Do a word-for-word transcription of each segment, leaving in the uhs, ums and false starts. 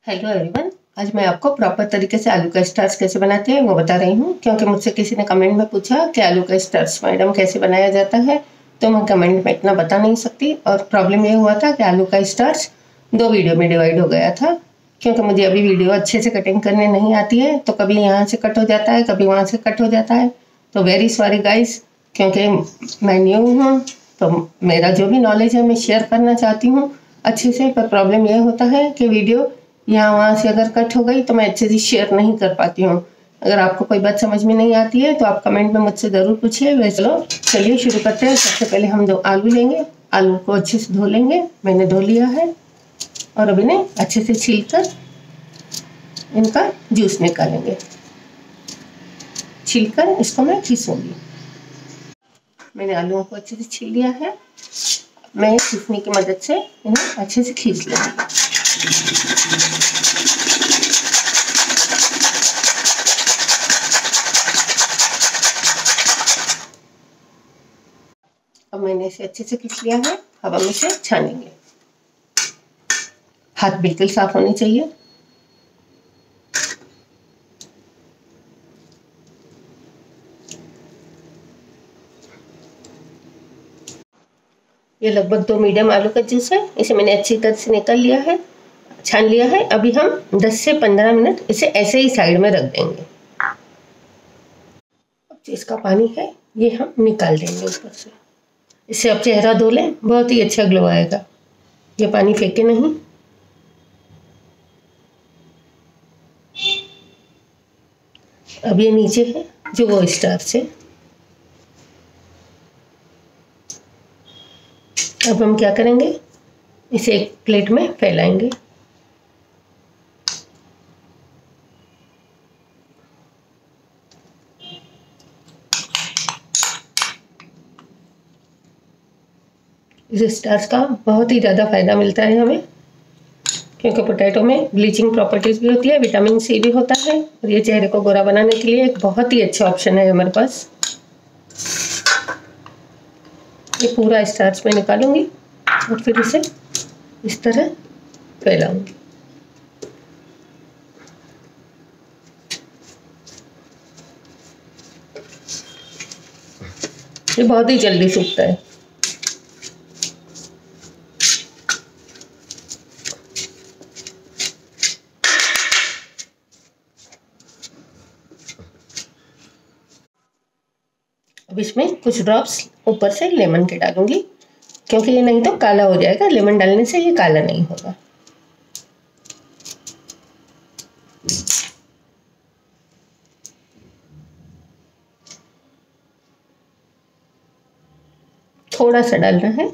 Hello everyone, आज मैं आपको प्रॉपर तरीके से आलू का स्टार्च कैसे बनाते हैं वो बता रही हूँ। क्योंकि मुझसे किसी ने कमेंट में पूछा कि आलू का स्टार्च मैडम कैसे बनाया जाता है, तो मैं कमेंट में इतना बता नहीं सकती। और प्रॉब्लम ये हुआ था कि आलू का स्टार्च दो वीडियो में डिवाइड हो गया था, क्योंकि मुझे अभी वीडियो अच्छे से कटिंग करने नहीं आती है, तो कभी यहाँ से कट हो जाता है, कभी वहाँ से कट हो जाता है। तो वेरी सॉरी गाइस, क्योंकि मैं न्यू हूँ, तो मेरा जो भी नॉलेज है मैं शेयर करना चाहती हूँ अच्छे से। पर प्रॉब्लम यह होता है कि वीडियो यहाँ वहाँ से अगर कट हो गई तो मैं अच्छे से शेयर नहीं कर पाती हूँ। अगर आपको कोई बात समझ में नहीं आती है तो आप कमेंट में मुझसे ज़रूर पूछिए। वैसे चलो चलिए शुरू करते हैं। सबसे पहले हम दो आलू लेंगे, आलू को अच्छे से धो लेंगे। मैंने धो लिया है और अब इन्हें अच्छे से छील कर इनका जूस निकालेंगे। छील कर इसको मैं पीसूँगी। मैंने आलूओं को अच्छे से छील लिया है। मैं पीसने की मदद से इन्हें अच्छे से खींच लूँगी। अब मैंने इसे अच्छे से खींच लिया है। अब हम इसे छानेंगे। हाथ बिल्कुल साफ होने चाहिए। ये लगभग दो मीडियम आलू का जूस है। इसे मैंने अच्छी तरह से निकाल लिया है, छान लिया है। अभी हम दस से पंद्रह मिनट इसे ऐसे ही साइड में रख देंगे। अब इसका पानी है ये हम निकाल देंगे ऊपर से। इससे आप चेहरा धो लें, बहुत ही अच्छा ग्लो आएगा। ये पानी फेंके नहीं। अब ये नीचे है जो वो स्टार्च है। अब हम क्या करेंगे, इसे एक प्लेट में फैलाएंगे। इस स्टार्च का बहुत ही ज़्यादा फायदा मिलता है हमें, क्योंकि पोटैटो में ब्लीचिंग प्रॉपर्टीज भी होती है, विटामिन सी भी होता है, और ये चेहरे को गोरा बनाने के लिए एक बहुत ही अच्छा ऑप्शन है हमारे पास। ये पूरा स्टार्च में निकालूंगी और फिर इसे इस तरह फैलाऊंगी। ये बहुत ही जल्दी सूखता है। अब इसमें कुछ ड्रॉप्स ऊपर से लेमन के डालूंगी, क्योंकि ये नहीं तो काला हो जाएगा। लेमन डालने से ये काला नहीं होगा। थोड़ा सा डालना है।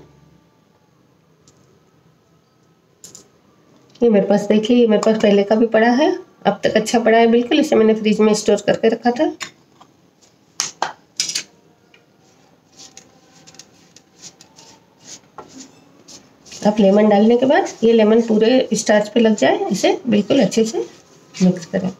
ये मेरे पास देखिए, ये मेरे पास पहले का भी पड़ा है, अब तक अच्छा पड़ा है बिल्कुल। इसे मैंने फ्रिज में स्टोर करके रखा था। अब लेमन डालने के बाद ये लेमन पूरे स्टार्च पे लग जाए, इसे बिल्कुल अच्छे से मिक्स करें।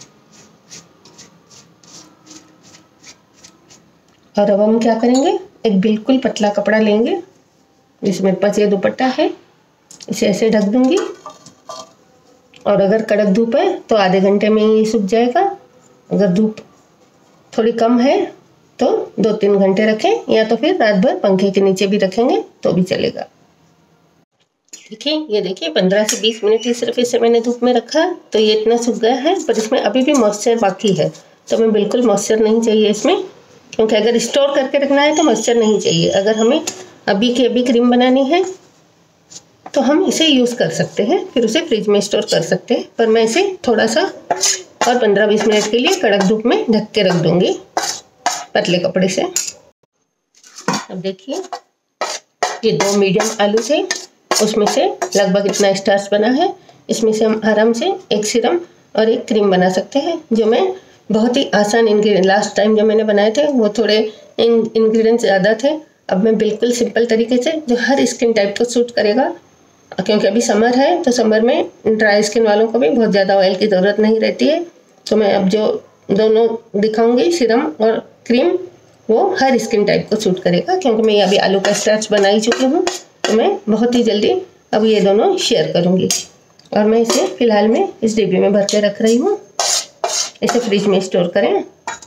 और अब हम क्या करेंगे, एक बिल्कुल पतला कपड़ा लेंगे। जैसे मेरे पास ये दुपट्टा है, इसे ऐसे ढक दूंगी। और अगर कड़क धूप है तो आधे घंटे में ही सूख जाएगा। अगर धूप थोड़ी कम है तो दो तीन घंटे रखें, या तो फिर रात भर पंखे के नीचे भी रखेंगे तो भी चलेगा। देखिए, ये देखिए पंद्रह से बीस मिनट ही सिर्फ इसे मैंने धूप में रखा, तो ये इतना सूख गया है। पर इसमें अभी भी मॉइस्चर बाकी है, तो हमें बिल्कुल मॉइस्चर नहीं चाहिए इसमें, क्योंकि अगर स्टोर करके रखना है तो मॉइस्चर नहीं चाहिए। अगर हमें अभी की अभी क्रीम बनानी है तो हम इसे यूज़ कर सकते हैं, फिर उसे फ्रिज में स्टोर कर सकते हैं। पर मैं इसे थोड़ा सा और पंद्रह बीस मिनट के लिए कड़क धूप में ढक के रख दूँगी पतले कपड़े से। अब देखिए, ये दो मीडियम आलू थे, उसमें से लगभग इतना स्टार्च बना है। इसमें से हम आराम से एक सिरम और एक क्रीम बना सकते हैं, जो मैं बहुत ही आसान इंग्रेडिएंट, लास्ट टाइम जो मैंने बनाए थे वो थोड़े इंग्रेडिएंट्स ज़्यादा थे। अब मैं बिल्कुल सिंपल तरीके से, जो हर स्किन टाइप को सूट करेगा, क्योंकि अभी समर है तो समर में ड्राई स्किन वालों को भी बहुत ज़्यादा ऑयल की ज़रूरत नहीं रहती है। तो मैं अब जो दोनों दिखाऊंगी, सिरम और क्रीम, वो हर स्किन टाइप को सूट करेगा। क्योंकि मैं अभी आलू का स्टार्च बना ही चुकी हूँ, तो मैं बहुत ही जल्दी अब ये दोनों शेयर करूँगी। और मैं इसे फिलहाल में इस डिब्बे में भर के रख रही हूँ। इसे फ्रिज में स्टोर करें।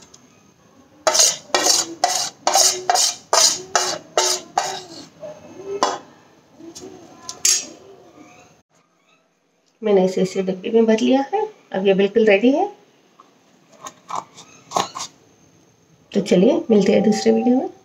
मैंने इसे इसे डिब्बे में भर लिया है। अब ये बिल्कुल रेडी है। तो चलिए मिलते हैं दूसरे वीडियो में।